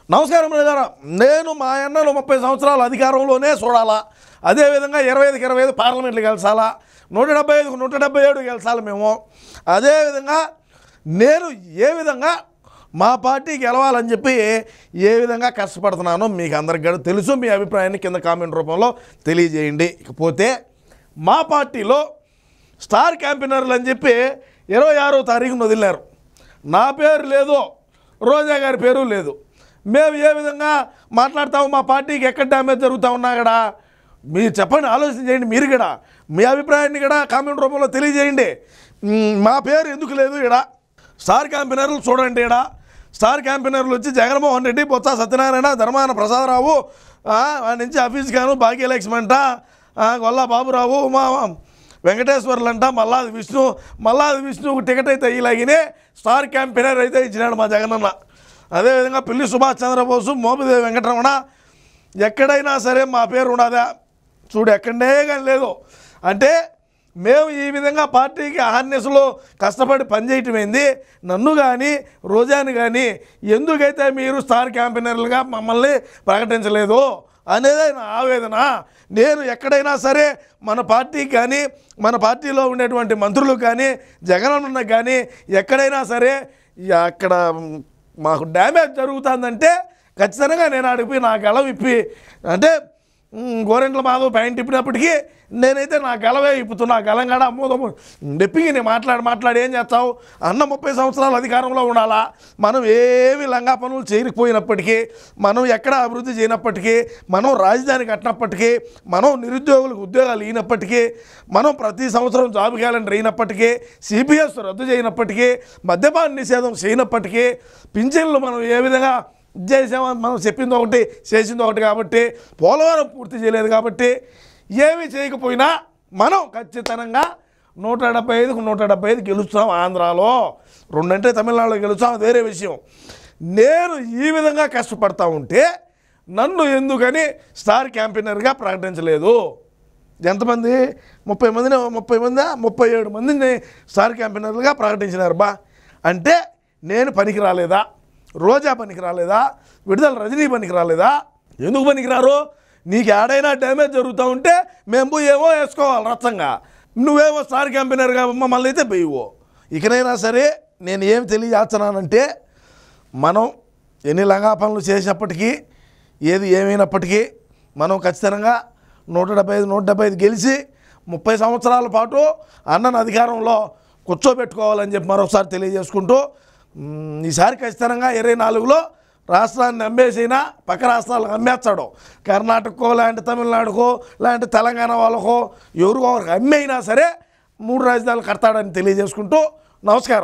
నమస్కారం ప్రజలారా. నేను మా అన్నను 30 సంవత్సరాల అధికారంలోనే చూడాలా, అదేవిధంగా 25కి 25 పార్లమెంట్లు గెలిచాలా, 175కు 177 గెలిచాలి మేము. అదేవిధంగా నేను ఏ విధంగా మా పార్టీ గెలవాలని చెప్పి ఏ విధంగా కష్టపడుతున్నానో మీకు అందరికీ కూడా తెలుసు. మీ అభిప్రాయాన్ని కింద కామెంట్ రూపంలో తెలియజేయండి. ఇకపోతే మా పార్టీలో స్టార్ క్యాంపెయినర్లు అని చెప్పి 26వ తారీఖున వదిలినారు. నా పేరు లేదు, రోజా గారి పేరు లేదు. మేము ఏ విధంగా మాట్లాడతాము, మా పార్టీకి ఎక్కడ డ్యామేజ్ జరుగుతూ ఉన్నా కూడా మీరు చెప్పండి, ఆలోచన చేయండి. మీరు కూడా మీ అభిప్రాయాన్ని కూడా కామెంట్ రూపంలో తెలియజేయండి. మా పేరు ఎందుకు లేదు? ఇక్కడ స్టార్ క్యాంపెయినర్లు చూడండి. ఇక్కడ స్టార్ క్యాంపెయినర్లు వచ్చి జగన్మోహన్ రెడ్డి, బొత్స సత్యనారాయణ, ధర్మాన ప్రసాదరావు, నుంచి హఫీజ్ ఖాను, భాగ్యలక్ష్మి అంట, గొల్లా బాబురావు, మా వెంకటేశ్వర్లు అంట, మల్లాది విష్ణు టికెట్ అయితే ఇలాగనే స్టార్ క్యాంపెయినర్ అయితే ఇచ్చినాడు మా జగనన్న. అదేవిధంగా పిల్లి సుభాష్ చంద్రబోసు, మోపిదేవి వెంకటరమణ, ఎక్కడైనా సరే మా పేరు ఉండదా? చూడు, ఎక్కడే కానీ లేదు. అంటే మేము ఈ విధంగా పార్టీకి అహర్నిశలో కష్టపడి పనిచేయటం ఏంది? నన్ను కానీ రోజాని కానీ ఎందుకైతే మీరు స్టార్ క్యాంపెయినర్లుగా మమ్మల్ని ప్రకటించలేదు అనేదే నా ఆవేదన. నేను ఎక్కడైనా సరే మన పార్టీకి కానీ మన పార్టీలో ఉండేటువంటి మంత్రులకు కానీ జగనన్నకు కానీ ఎక్కడైనా సరే అక్కడ మాకు డ్యామేజ్ జరుగుతుందంటే ఖచ్చితంగా నేను అడిగిపోయి నా గెలవ ఇప్పి, అంటే గోరెంట్ల మాధవ్ ప్యాంట్ ఇప్పినప్పటికీ నేనైతే నా గెలవే ఇప్పుతున్నా. గలంగాడ అమ్మోదమ్ము డెప్పికి నేను మాట్లాడి ఏం చేస్తావు? అన్న 30 సంవత్సరాలు అధికారంలో ఉండాలా. మనం ఏమి లంగా పనులు చేయకపోయినప్పటికీ, మనం ఎక్కడ అభివృద్ధి చేయనప్పటికీ, మనం రాజధాని కట్టినప్పటికీ, మనం నిరుద్యోగులకు ఉద్యోగాలు ఇవ్వనప్పటికీ, మనం ప్రతి సంవత్సరం జాబ్ క్యాలెండర్ అయినప్పటికీ, సిపిఎస్ రద్దు చేయనప్పటికీ, మద్యపాన నిషేధం చేయనప్పటికీ, పింఛన్లు మనం ఏ విధంగా చేసామని మనం చెప్పింది ఒకటి చేసింది ఒకటి కాబట్టి, పోలవరం పూర్తి చేయలేదు కాబట్టి, ఏమీ చేయకపోయినా మనం ఖచ్చితంగా 175కు 175 గెలుస్తాం. ఆంధ్రాలో 2 అంటే తమిళనాడులో గెలుస్తాం, అది వేరే విషయం. నేను ఈ విధంగా కష్టపడతా ఉంటే నన్ను ఎందుకని స్టార్ క్యాంపెయినర్గా ప్రకటించలేదు? ఎంతమంది? 37 మందిని స్టార్ క్యాంపెయినర్లుగా ప్రకటించినారు బా. అంటే నేను పనికి రాలేదా? రోజా పనికి రాలేదా? విడుదల రజనీ పనికి రాలేదా? ఎందుకు పనికిరారు? నీకు ఏడైనా డ్యామేజ్ జరుగుతూ ఉంటే మేము ఏమో వేసుకోవాలి రచ్చంగా, నువ్వేమో స్టార్ క్యాంపెయినర్గా మమ్మల్ని అయితే పోయివో. ఇకనైనా సరే నేను ఏం తెలియజేస్తున్నానంటే, మనం ఎన్ని లంగా పనులు చేసినప్పటికీ, ఏది ఏమైనప్పటికీ మనం ఖచ్చితంగా 175 గెలిచి 30 సంవత్సరాల పాటు అన్నను అధికారంలో కూర్చోబెట్టుకోవాలని చెప్పి మరొకసారి తెలియజేసుకుంటూ, ఈసారి ఖచ్చితంగా 24లో రాష్ట్రాన్ని అమ్మేసినా పక్క రాష్ట్రాలకు అమ్మేస్తాడు. కర్ణాటకకో లాంటి తమిళనాడుకో లాంటి తెలంగాణ వాళ్ళకో ఎవరికో ఒకరికి అమ్మేయినా సరే 3 రాజధానులు కడతాడని తెలియజేసుకుంటూ నమస్కారం.